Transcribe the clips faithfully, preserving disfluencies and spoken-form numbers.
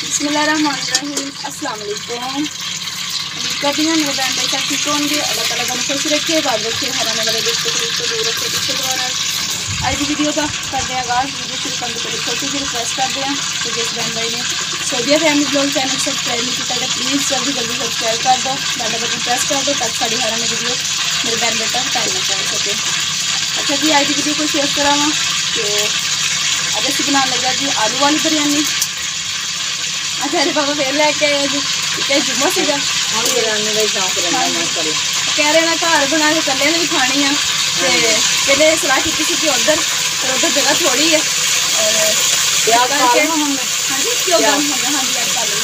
बिस्मिल्लाहिर्रहमानिर्रहीम अस्सलाम वालेकुम। उम्मीद करती हैं मेरे बहन भाई सब ठीक होंगे। अल्लाह ताला को खुश रखे, बात रखे, हराने वाले दोस्तों को इसको दूर रखे। इसके द्वारा आज की वीडियो का करते हैं आगाज़। वीडियो शुरू करने के लिए छोटी सी रिक्वेस्ट करते हैं तो जिस बहन भाई ने Saudia family blog channel subscribe नहीं किया तो प्लीज़ जल्दी जल्दी सब्सक्राइब कर दो, बेल बटन प्रेस कर दो ताकि साड़ी हराने वीडियो मेरे बहन बेटा टाइम में पहुँच सके। अच्छा जी, आज की वीडियो को शेयर करा कि अब अस बना लगा जी आलू वाली बिरयानी। अच्छा अरे पापा फिर लैके आए जी क्या जुम्मा से कह रहे ना घर बना के कल ने भी खानी है तो कहते सलाह की थी कि उधर पर उधर जगह थोड़ी है और हाँ जी क्यों हाँ जी हाँ जी आप कर लो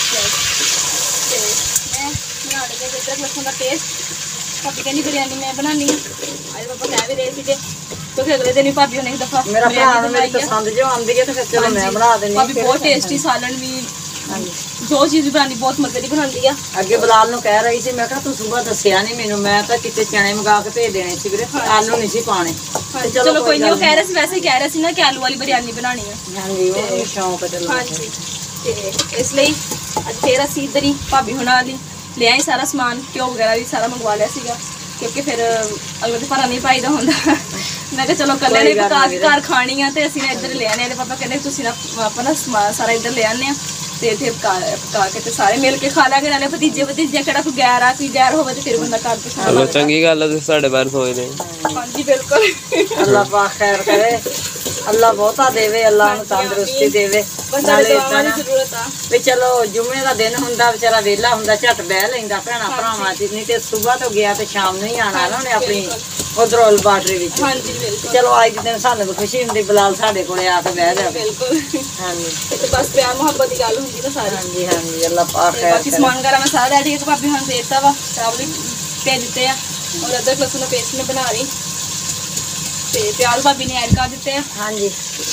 मैं बना लगे इधर लस्सन का टेस्ट भाभी कहनी बिरयानी मैं बनानी है। आज पापा कह भी रहे थे क्योंकि अगले दिन ही भाभी ने एक दफा मेरा भरा मेरी पसंद जो आंदी है तो फिर चलो मैं बना देनी। भाभी बहुत टेस्टी सालन भी जो चीज़ बनानी बहुत मजे की बनाती है। अगे बलाल नु कह रही थी मैं कहा तू सुबह दसिया नहीं मैनू मैं तो कितने चने मंगा के भेज देने सी वीरे आलू नहीं सी पाने। चलो कोई नहीं, वो कह रहे सी वैसे ही कह रहे सी ना कि आलू वाली बिरयानी बनानी है। हां जी वो शौक है चलो। हां जी ते इसलिए आज फिर असी इधर ही भाभी हुणा ली ले आए सारा सामान घ्यो वगैरह भी सारा मंगवा लिया सीगा क्योंकि फिर अगले दिन भरा नहीं पाईदा हुंदा। मैं कहा चलो कल ने पका के घर खानी है तो असी ना इधर ले आने पापा कहने तुसीं ना अपना सारा इधर ले आने ते इत्थे पका पका के ते सारे मिल के खा लांगे नाले भतीजे भतीजे केड़ा कोई गैर आ कोई गैर होवे ते फिर बंदा घर पे खा चलो चंगी गल है साडे बाहर सोचदे। हां जी बिल्कुल अल्लाह पाक खैर करे, अल्लाह बहुता देवे, अल्लाह नु तंदुरुस्ती देवे। नाले इतना जरूरत आ भी चलो जुम्मे का दिन हुंदा बेचारा वेला हुंदा झट बह लैंदा भैणा भरावां च नहीं ते सुबह तो गया ते शाम नहीं आना ना उन्हें अपनी उधरों लबाटरी विच। हां जी बिल्कुल चलो आज के दिन सानू भी खुशी हुंदी बलाल साडे कोले आके बह जावे। बिल्कुल हां जी तो बस प्यार मोहब्बत की गल हुंदी ना सारी। हां जी हां जी अल्लाह पाक खैर बाकी सामान वगैरह मैं सारा रेडी करके भाभी हम देता वा चावल भेज दिते हैं और अदरक लहसुन का पेस्ट में बना रही ते प्याज भाभी ने ऐड कर दिते हैं। हां जी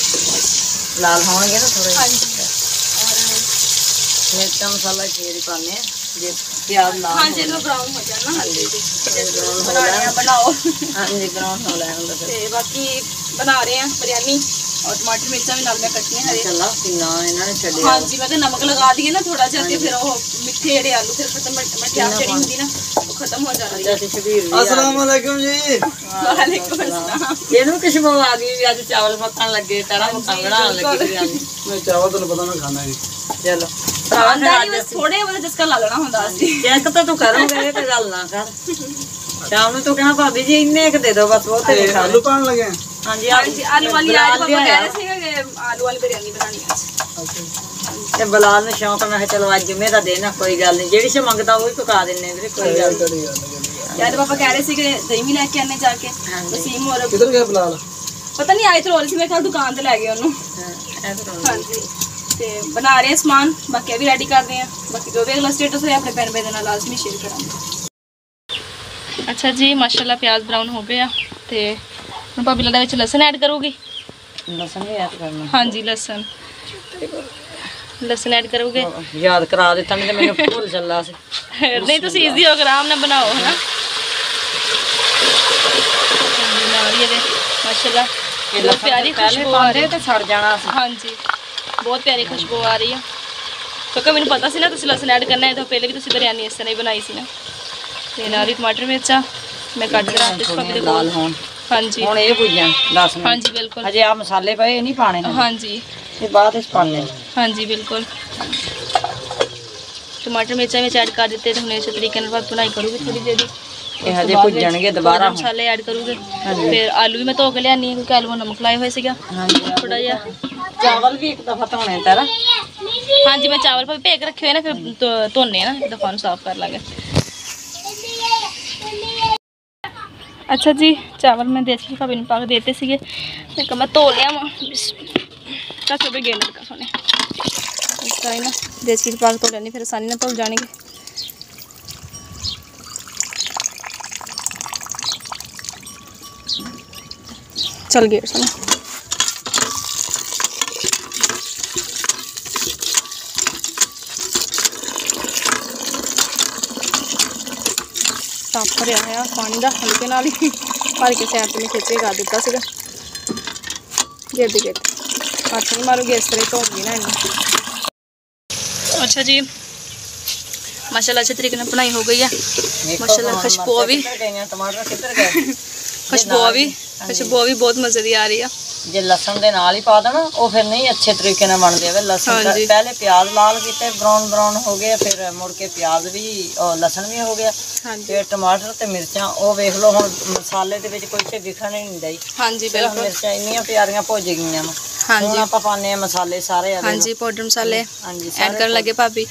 लाल होंगे ना थोड़े। हां जी और मिर्च मसाला चेरी पाने जे प्याज लाल हां जी लो ब्राउन हो जाए ना। हां जी ब्राउन हो बनाने हैं बनाओ। हां जी ब्राउन हो जाए हम ते बाकी बना रहे हैं बिरयानी और टमाटर मिर्चा भी नाल में कटनी है हरे। चला किन्ना इन्होंने छड्डिया। हां जी मैं तो नमक लगा दिए ना थोड़ा सा फिर वो मिठे जेडे आलू फिर खत्म मठियास जेडी हुंदी ना वो खत्म हो जाती है। अस्सलाम वालेकुम जी। वालेकुम अस्सलाम। ਇਹਨੂੰ खुशबू आ गई भी आज चावल पकन लगे तारा मक्का बनाने लगे बिरयानी। मैं चावल तो पता मैं खाना है। चलो खांदा नहीं बस थोड़े बहुत जिसका लगना ਹੁੰਦਾ ਸੀ। चेक तो तू करोगे ये तो गल ना कर। शाम ਨੂੰ तू कहना भाभी जी इन्ने एक दे दो बस वो ते खा आलू पान लगे हैं। हां जी हां जी आलू वाली आज पापा कह रहे थे कि आलू वाली बिरयानी बनानी है। ते बलाल ने शौक मैं चलो आज जुमे दा दिन है कोई गल नहीं जेडी से मंगदा वही पका देने वीरे कोई गल नहीं। यार पापा कह रहे थे कि दही भी लेके आने जाके वसीम और किधर गया बलाल? पता नहीं आए तो रोल सी मैं कल दुकान ते ले गए ओनू। हां जी ते बना रहे हैं सामान बाकी भी रेडी कर रहे हैं बाकी जो भी अगला स्टेटस है अपने भैन भाई दे नाल लाजमी शेयर करांगे। अच्छा जी माशाल्लाह प्याज ब्राउन हो गया ते ਹੁਣ ਭਾਬੀ ਲੜਾ ਵਿੱਚ ਲਸਣ ਐਡ ਕਰੋਗੀ। लसन भी ऐड करना। हाँ जी लसन लसन ऐड करोगे। याद करा देता नहीं तो मैंने भूल चला सी। नहीं तुम ईजी हो आराम ना बनाओ है ना। माशाल्लाह बहुत प्यारी खुशबू आ रही है। सड़ जाना सी। हाँ जी बहुत प्यारी खुशबू आ रही है क्योंकि मैंने पता सी ना तुम लसन ऐड करना है तो पहले भी तुम बिरयानी इस तरह ही बनाई सी ना। ते नाल ही टमाटर मिर्चा मैं कट के रख दी भाभी दे लाल होन। हाँ जी ਹੁਣ ਇਹ ਭੁੱਜਾਂ दस मिनट। हाँ जी बिल्कुल अजे आ मसाले पए नहीं पाने हैं। हाँ जी ये बाद इस पाने। हाँ जी बिल्कुल टमाटर मिर्चा में ऐड कर दिते तो अच्छे तरीके नाल बनाई करूँगी थोड़ी देर। ये हजे भुजणगे दोबारा मसाले ऐड करूँगे फिर आलू भी मैं धो के लियानी क्योंकि आलू नमक लाए हुए सीगा थोड़ा जिहा। चावल भी एक दफा धोने तेरा। हाँ जी मैं चावल भाई भेज रखे हुए ना फिर धोने ना एक दफा साफ कर लांगे। अच्छा जी चावल मैं देसी भाभी ने पा के देते सीगे मैं कहा मैं धो लिया चाचो भी गेंद का सोने इस तरह ना देसी पा के धो लेनी फिर आसानी ना धुल जाएंगे। चल गए सोने साफ भरिया है पानी का हल्के नाल ही भर के सैड में खिंचे कर दिता सीगा। गिरदी गिरदी हथ नहीं मारूगी इस तरह धोगी ना इन्हें। अच्छा जी माशाल्लाह अच्छे तरीके से बनाई हो गई है माशाल्लाह। खुशबू भी टमाटर किधर गए खुशबू भी खुशबू भी बहुत मजे की आ रही है। जे लसन दे नाल ही पा देना वो फिर नहीं अच्छे तरीके नाल बनदे वे लसन हाँ जी। पहले प्याज लाल कीते ब्राउन ब्राउन हो गए फिर मुड़ के प्याज भी और लसन भी हो गया हाँ जी फिर टमाटर ते मिर्चां ਉਹ ਵੇਖ ਲਓ ਹੁਣ ਮਸਾਲੇ ਦੇ ਵਿੱਚ ਕੋਈ ਤੇ ਦਿਖਣ ਨਹੀਂ ਦਿੰਦਾ हाँ जी बिल्कुल ਮਿਰਚਾਂ ਇੰਨੀਆਂ ਪਿਆਰੀਆਂ ਭੁੱਜ ਗਈਆਂ ਵਾ हाँ ਹੁਣ जी ਆਪਾਂ ਪਾਣੇ ਆ ਮਸਾਲੇ ਸਾਰੇ ਆ हाँ जी पाउडर मसाले ਹਾਂਜੀ ऐड करने लगे भाभी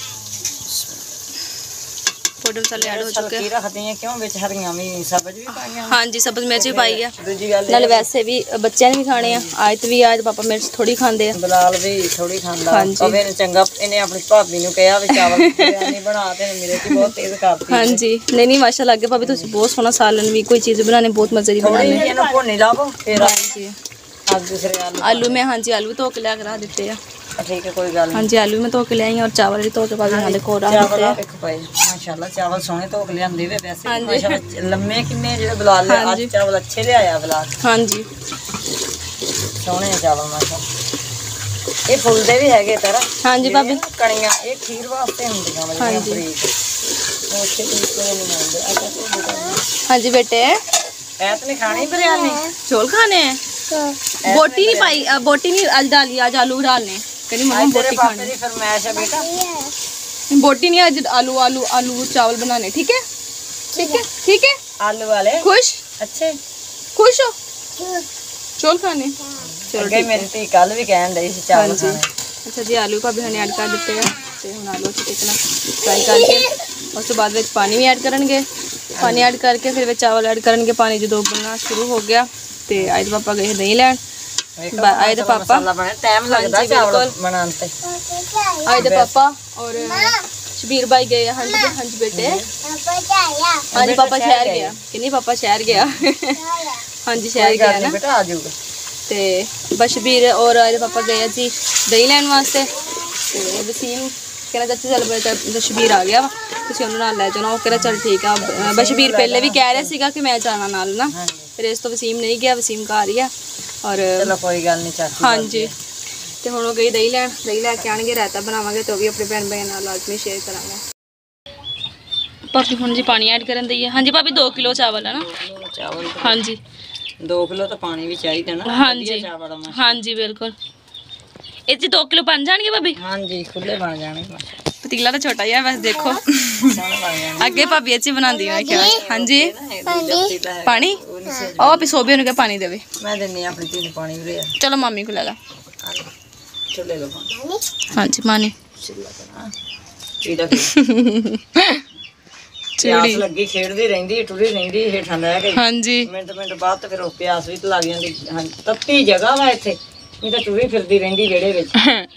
पाउडर मसाले ऐड हो चुके हैं। ਕੀ ਰੱਖਦੇ ਆ ਕਿਉਂ ਵਿੱਚ ਹਰੀਆਂ ਵੀ ਸਬਜ਼ ਵੀ ਪਾਈਆਂ हाँ जी सब्ज मिर्च भी पाई है ਦੂਜੀ ਗੱਲ नाल वैसे भी बच्चों ने भी खाने हैं आयत भी आज पापा मिर्च थोड़ी खाते हैं। ਬਲਾਲ ਵੀ ਥੋੜੀ ਖਾਂਦਾ ਹਾਂਜੀ। ਉਹ ਫਿਰ ਚੰਗਾ ਇਹਨੇ ਆਪਣੀ ਭਾਬੀ ਨੂੰ ਕਿਹਾ ਵੀ ਚਾਵਲ ਬਿਰਿਆਨੀ ਬਣਾ ਤੇ ਮੇਰੇ ਤੇ ਬਹੁਤ ਤੇਜ਼ ਕਰਤੀ हाँ जी नहीं नहीं माशाल्लाह अगे भाभी तुम बहुत सोहना सालन भी कोई चीज़ बनाने बहुत मजे की ਥੋੜੀ बनाने। ਜਿਹੀ ਇਹਨੂੰ ਭੁੰਨੀ ਲਾਵੋ ਫਿਰ हाँ जी ਅੱਜ ਦੂਸਰੇ ਆਲੂ आलू में हाँ जी आलू धो के लिया करा देते हैं। ठीक है कोई गल हाँ जी आलू में धो के ले आई और चावल भी धो के भाभी यहाँ देखो रख चावल देते हैं। देखो भाई माशाल्लाह चावल सोने धो के लियांदे वे वैसे हाँ भी जी। माशाल्लाह लम्मे किन्ने जेडे बलाल ले हाँ आज जी। चावल अच्छे ले आया बलाल हाँ जी सोने चावल माशाल्लाह ये फुलदे भी हैगे तरह हाँ जी भाभी कणियां ये खीर वास्ते हुंदियां हाँ वालियां जी। बरीक वो अच्छे तरीके नाल नहीं आंदे अच्छा तो बेटा हाँ जी बेटे ऐत नहीं खानी बिरयानी चौल खाने हैं बोटी नहीं पाई अ, बोटी नहीं आज डाली आज आलू डालने कहनी मम्मा आज तेरे बोटी पापे खानी की फरमाइश है बेटा बोटी नहीं आज आलू आलू आलू चावल बनाने ठीक है ठीक है ठीक है आलू वाले खुश अच्छे खुश हो चौल खाने चलो अगे मेरी धी कल भी कहन रही सी चावल हाँ जी। खाने अच्छा जी आलू भाभी ने ऐड कर दिते हैं ते हुण आलू अच्छे तरीके नाल फ्राई करके उस तो बाद विच पानी भी ऐड करनगे पानी ऐड करके फिर विच चावल ऐड करनगे पानी जो उबलना शुरू हो गया ते आज पापा गए दही लैन आए दे पापा मसाला बने टाइम लगदा हाँ जी, चावल बिल्कुल। बनाने ते आए दे पापा और शबीर भाई गए हंज हंज बेटे हाँ जी पापा शहर गया कि नहीं पापा शहर गया हाँ जी शहर गया ना बेटा आ जाऊगा ते बस शबीर और आए दे पापा गए जी दही लैन वास्ते ते वसीम कहना चाची चल बेटा शबीर आ गया वा तुसीं उहनूं नाल लै जाना वो कहना चल ठीक है बस शबीर पहले भी कह रहा सीगा कि मैं जाना नाल ना फिर इस तो वसीम नहीं गया वसीम घर ही आ और चलो कोई गल नहीं चाची हाँ जी तो हुण गई दही लैन दही लैके आएंगे रायता बनावांगे तो भी अपने भैन भाइयों नाल लाजमी शेयर करांगे। भाभी हुण जी पानी ऐड करन दईए हाँ जी भाभी दो किलो चावल है ना चावल हाँ जी दो किलो तो पानी भी चाहिए ना हाँ वधिया जी चावल आ हाँ जी बिल्कुल ये जी दो किलो बन जाएंगे भाभी हाँ जी खुले बन जाने माशाल्लाह पतीला तो छोटा ही है बस देखो सोहणे बन जाने अगे भाभी अच्छी बनाती है क्या हाँ जी पानी पानी और पिसोबी उन्हें पानी देवे मैं देनी अपनी धी नूं पानी भी चलो मामी को लगा चले लो पानी हाँ जी पानी चिल्ला करा पीड़ा प्यास चूड़ी लगी खेड़दी रहिंदी टुरी रहिंदी हेठां रह गई हाँ जी मिंट मिंट बाद तो फिर ਉਹ ਪਿਆਸ ਵੀ ਲੱਗ ਜਾਂਦੀ ਹਾਂ ਤੱਤੀ ਜਗ੍ਹਾ ਵਾ ਇੱਥੇ ਨਹੀਂ ਤਾਂ ਟੁਰੀ ਫਿਰਦੀ ਰਹਿੰਦੀ ਵਿਹੜੇ ਵਿੱਚ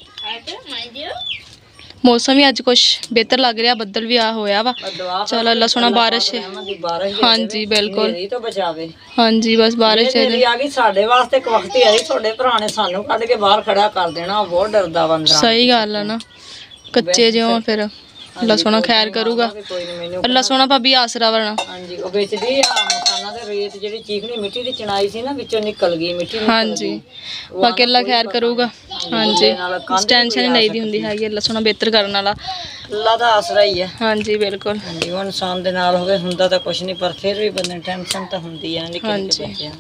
मौसम भी अज कुछ बेहतर लग रहा बदल भी आ होया वा चलो अल्लाह सोना बारिश है हाँ जी बिल्कुल तो बचावे हाँ जी बस बारिश है ਜਿਹੜੀ ਆ ਗਈ ਸਾਡੇ ਵਾਸਤੇ ਇੱਕ ਵਕਤ ਹੀ ਆਈ ਤੁਹਾਡੇ ਭਰਾ ਨੇ ਸਾਨੂੰ ਕੱਢ ਕੇ ਬਾਹਰ ਖੜਾ ਕਰ ਦੇਣਾ ਉਹ ਬਹੁਤ ਡਰਦਾ ਵਾ ਅੰਦਰਾਂ सही गल है ना कच्चे जो फिर अल्लाह सोना खैर करूगा ਕੋਈ ਨਹੀਂ ਮੈਨੂੰ अल्लाह सोना भाभी आसरा वरना ਹਾਂਜੀ ਉਹ ਵੇਚਦੀ ਆ ਮਕਾਨਾਂ ਦੇ ਰੇਤ ਜਿਹੜੀ ਚੀਕਣੀ ਮਿੱਟੀ ਦੀ ਚਿਣਾਈ ਸੀ ਨਾ ਵਿੱਚੋਂ ਨਿਕਲ ਗਈ ਮਿੱਟੀ हाँ जी बाकी अल्लाह खैर करूगा हाँ जी टेंशन नहीं लईदी हुंदी हैगी अल्लाह सोना बेहतर करने वाला ਅੱਲਾ ਦਾ ਆਸਰਾ ਹੀ ਹੈ हाँ जी बिल्कुल ਹਾਂਜੀ ਉਹ ਇਨਸਾਨ ਦੇ ਨਾਲ ਹੋਵੇ ਹੁੰਦਾ ਤਾਂ ਕੁਝ ਨਹੀਂ ਪਰ ਫਿਰ ਵੀ ਬੰਦੇ ਨੂੰ ਟੈਨਸ਼ਨ ਤਾਂ ਹੁੰਦੀ ਹੈ ਨਿੱਕੇ ਨਿੱਕੇ ਬੱਚਿਆਂ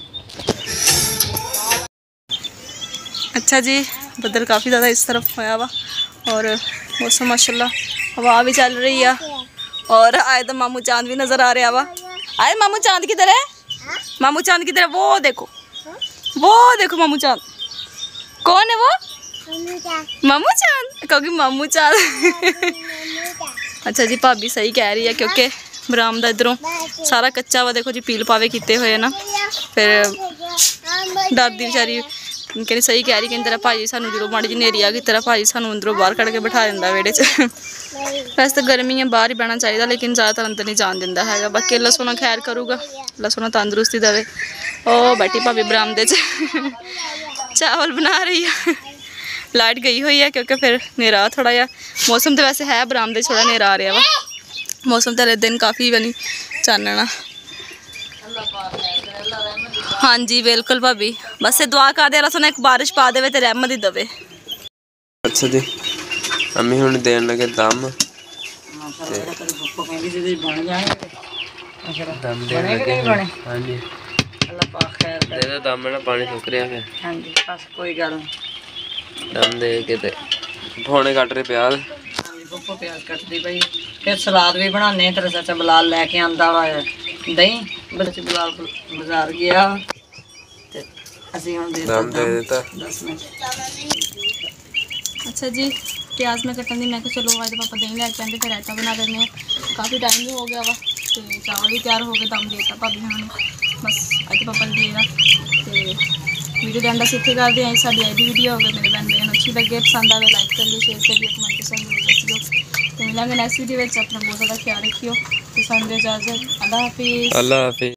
अच्छा जी बदल काफ़ी ज़्यादा इस तरफ होया वा और मौसम माशाल्लाह हवा भी चल रही है और आए तो मामू चांद भी नज़र आ रहा वा आए मामू चांद किधर है मामू चांद किधर है वो देखो वो देखो मामू चांद कौन है वो मामू चांद क्योंकि मामू चांद अच्छा जी भाभी सही कह रही है क्योंकि बरामदा इधरों सारा कच्चा वा देखो जी पील पावे किते हुए ना फिर दादी बेचारी कहनी सही कह रही कि तेरा भाजी सानू जो माड़ी जी नेरी आ गई तेरा भाजी सानू अंदरों बाहर कढ़ के बिठा दिंदा वेड़े च वैसे तो गर्मी है बाहर ही बहना चाहिए लेकिन ज़्यादातर अंदर नहीं जान दिंदा है बाकी अल्लाह सोना खैर करूगा अल्लाह सोना तंदुरुस्ती देवे ओ बैठी भाभी बरामदे च चावल बना रही है लाइट गई हुई है क्योंकि फिर नेरा थोड़ा जा मौसम तो वैसे है बरामदे थोड़ा नेरा आ रहा वा मौसम तो दिन काफ़ी बनी चानना हाँ जी बिल्कुल भाभी बस दुआ कर दे अल्लाह सोना एक बारिश पा दे ते रहमत ही दवे अच्छा जी ਅਮੀ ਹੁਣ ਦੇਣ ਲੱਗੇ ਦਮ ਹਾਂ ਸਰ ਜਿਹੜਾ ਕਦੇ ਪੱਪਾ ਕਹਿੰਦੀ ਸੀ ਬਣ ਜਾਣਗੇ ਅਸ਼ਰਾ ਦਮ ਬਣੇ ਦੇਣ ਕਿ ਲੱਗੇ ਨਹੀਂ ਬਣੇ ਹਾਂਜੀ ਅੱਲਾ ਪਾਕ ਖੈਰ ਦੇ ਕਰੇ ਦੋ ਦਮ ਨਾਲ ਪਾਣੀ ਸੁੱਕ ਰਿਹਾ ਫਿਰ ਹਾਂਜੀ ਬਸ ਕੋਈ ਗੱਲ ਨਹੀਂ ਦਮ ਦੇ ਕੇ ਤੇ ਫੋਨੇ ਕੱਟ ਰਹੇ ਪਿਆਜ਼ ਹਾਂਜੀ ਪੱਪਾ ਪਿਆਜ਼ ਕੱਟਦੀ ਪਈ ਫਿਰ ਸਲਾਦ ਵੀ ਬਣਾਉਂਦੇ ਤੇਰਾ ਚਾਚਾ ਬਲਾਲ ਲੈ ਕੇ ਆਂਦਾ ਵਾ ਦਹੀਂ ਬੱਚੇ ਬਲਾਲ ਬਾਜ਼ਾਰ ਗਿਆ ਤੇ ਅਸੀਂ ਹੁਣ ਦੇ ਦਮ ਦੇ ਦਿੱਤਾ ਦਸ ਮਿੰਟ अच्छा जी प्याज में कटन दी मैं चलो आज पापा दही लैके आते फिर रायता बना देने काफ़ी टाइम भी हो गया वा तो चावल भी तैयार हो गए दम देता भाभी हाँ बस अज पापा ने देना तो वीडियो का एंड अस इतने करते हैं साड़ी आई दी वीडियो हो गई मेरे भैन भैन अच्छी लगे पसंद आए लाइक करिए शेयर करिए कमेंट जरूर दसियो तो मिलेंगे नैक्सट वीडियो में अपना बहुत ज़्यादा ख्याल रखियो तो सानू इजाजत अल्लाह हाफिज़ अल्लाह हाफिज़।